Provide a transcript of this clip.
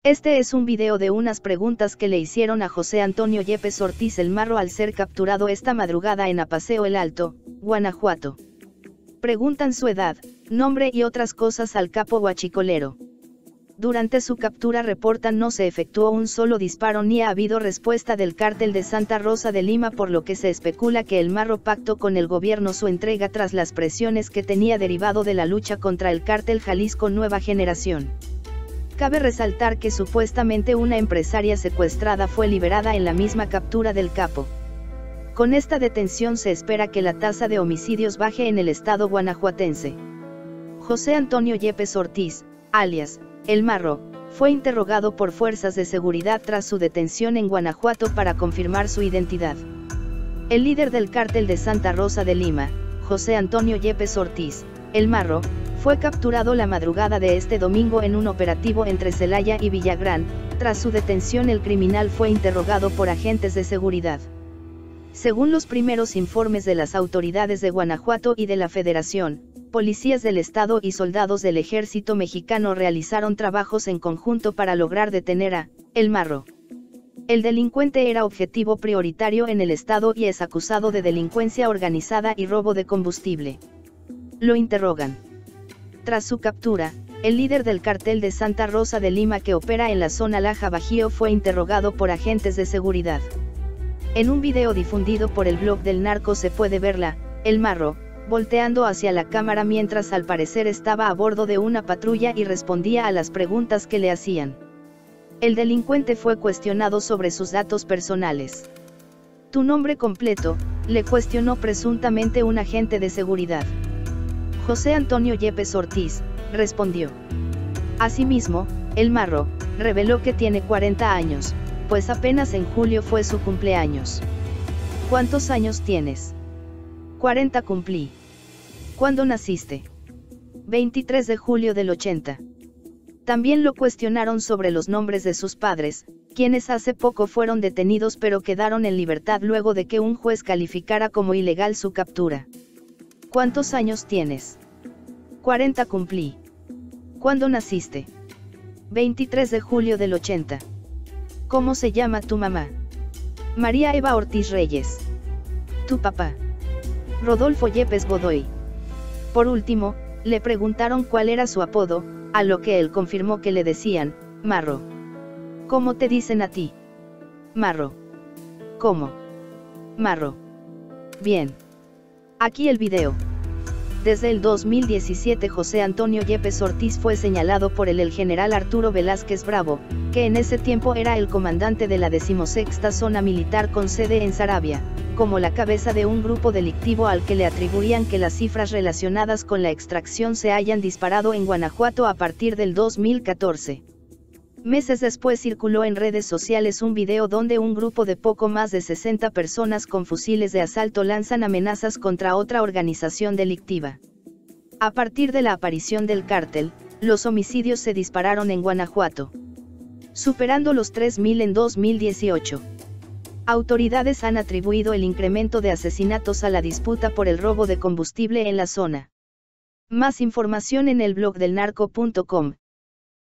Este es un video de unas preguntas que le hicieron a José Antonio Yepes Ortiz el Marro al ser capturado esta madrugada en Apaseo el Alto, Guanajuato. Preguntan su edad, nombre y otras cosas al capo guachicolero. Durante su captura reportan no se efectuó un solo disparo ni ha habido respuesta del cártel de Santa Rosa de Lima, por lo que se especula que el Marro pactó con el gobierno su entrega tras las presiones que tenía derivado de la lucha contra el cártel Jalisco Nueva Generación. Cabe resaltar que supuestamente una empresaria secuestrada fue liberada en la misma captura del capo. Con esta detención se espera que la tasa de homicidios baje en el estado guanajuatense. José Antonio Yepes Ortiz, alias El Marro, fue interrogado por fuerzas de seguridad tras su detención en Guanajuato para confirmar su identidad. El líder del cártel de Santa Rosa de Lima, José Antonio Yepes Ortiz, El Marro, fue capturado la madrugada de este domingo en un operativo entre Celaya y Villagrán. Tras su detención el criminal fue interrogado por agentes de seguridad. Según los primeros informes de las autoridades de Guanajuato y de la Federación, policías del Estado y soldados del Ejército Mexicano realizaron trabajos en conjunto para lograr detener a El Marro. El delincuente era objetivo prioritario en el Estado y es acusado de delincuencia organizada y robo de combustible. Lo interrogan. Tras su captura, el líder del cártel de Santa Rosa de Lima que opera en la zona Laja Bajío fue interrogado por agentes de seguridad. En un video difundido por el blog del narco se puede verla, El Marro, volteando hacia la cámara mientras al parecer estaba a bordo de una patrulla y respondía a las preguntas que le hacían. El delincuente fue cuestionado sobre sus datos personales. ¿Tu nombre completo?, le cuestionó presuntamente un agente de seguridad. José Antonio Yepes Ortiz, respondió. Asimismo, El Marro, reveló que tiene 40 años, pues apenas en julio fue su cumpleaños. ¿Cuántos años tienes? 40 cumplí. ¿Cuándo naciste? 23 de julio del 80. También lo cuestionaron sobre los nombres de sus padres, quienes hace poco fueron detenidos pero quedaron en libertad luego de que un juez calificara como ilegal su captura. ¿Cuántos años tienes? 40 cumplí. ¿Cuándo naciste? 23 de julio del 80. ¿Cómo se llama tu mamá? María Eva Ortiz Reyes. ¿Tu papá? Rodolfo Yepes Godoy. Por último, le preguntaron cuál era su apodo, a lo que él confirmó que le decían, Marro. ¿Cómo te dicen a ti? Marro. ¿Cómo? Marro. Bien. Aquí el video. Desde el 2017 José Antonio Yepes Ortiz fue señalado por el general Arturo Velázquez Bravo, que en ese tiempo era el comandante de la 16ª Zona Militar con sede en Saravia, como la cabeza de un grupo delictivo al que le atribuían que las cifras relacionadas con la extracción se hayan disparado en Guanajuato a partir del 2014. Meses después circuló en redes sociales un video donde un grupo de poco más de 60 personas con fusiles de asalto lanzan amenazas contra otra organización delictiva. A partir de la aparición del cártel, los homicidios se dispararon en Guanajuato, superando los 3.000 en 2018. Autoridades han atribuido el incremento de asesinatos a la disputa por el robo de combustible en la zona. Más información en el blog del narco.com.